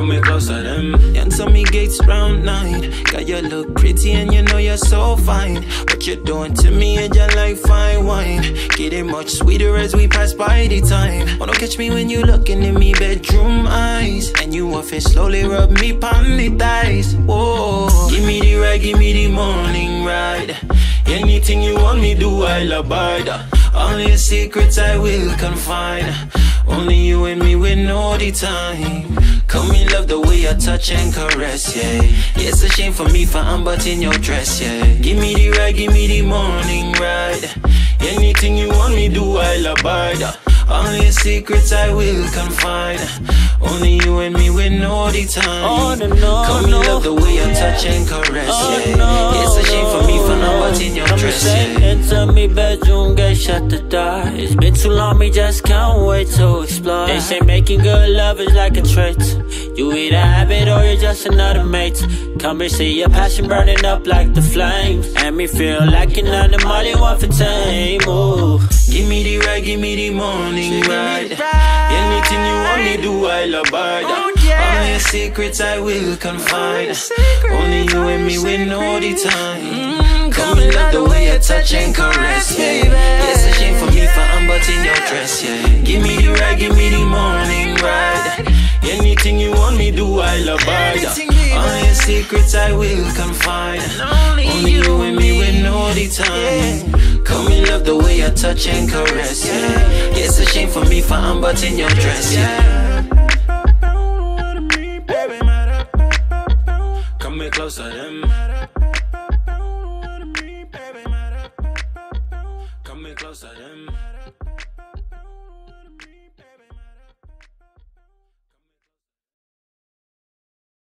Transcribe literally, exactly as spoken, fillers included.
Coming closer them. Answer me gates round nine. Got you look pretty and you know you're so fine. What you doing to me and you like fine wine. Getting much sweeter as we pass by the time. Wanna catch me when you looking in me bedroom eyes. And you want to slowly rub me pon the thighs. Whoa. Give me the ride, give me the morning ride. Anything you want me do, I'll abide. Only your secrets I will confide. Only you and me will know the time. Come me love the way I touch and caress, yeah. Yeah, it's a shame for me for I'm but in your dress, yeah. Give me the ride, give me the morning ride. Anything you want me do, I'll abide. Only your secrets I will confide. Only you and me will know the time. Oh, no, no, Come no. me love the way I touch and caress, Oh, yeah. no, Yeah, it's a shame for me for I'm but in your Come dress, say, yeah. enter me bedroom, get shut the door. It's been too long, me just can't wait to explore. They say making good love is like a trait. You either have it or you're just another mate. Come and see your passion burning up like the flames. And me feel like you're none of more than one for time. Ooh. Give me the ride, give me the morning ride. Anything you want me do, I'll abide. All your secrets I will confide. Only you and me will know the time. Come and love the way I touch and caress, yeah. Yeah, it's a shame for me for I'm but in your dress, yeah. Give me the ride, give me the morning ride. Anything you want me do, I'll abide. All your secrets I will confide. Only you and me will know the time. Come and love the way I touch and caress, yeah. Yeah, it's a shame for me for I'm but in your dress, yeah. Come closer them. Come closer them.